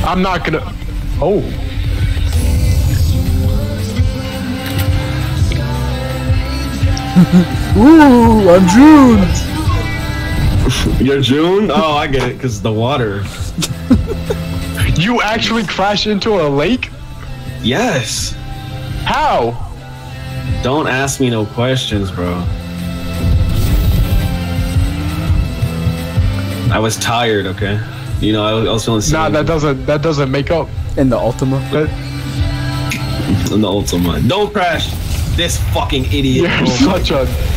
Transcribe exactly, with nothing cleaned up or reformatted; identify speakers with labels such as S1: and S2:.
S1: I'm not gonna. Oh.
S2: Ooh, I'm June.
S3: You're June? Oh, I get it, cause the water.
S1: You actually crashed into a lake?
S3: Yes.
S1: How?
S3: Don't ask me no questions, bro. I was tired, okay? You know, I was, I was feeling sick.
S1: Nah, that doesn't that doesn't make up.
S2: In the Ultima.
S1: That,
S3: In the Ultima. Don't crash. This fucking idiot.
S1: you're
S3: Oh my
S1: such a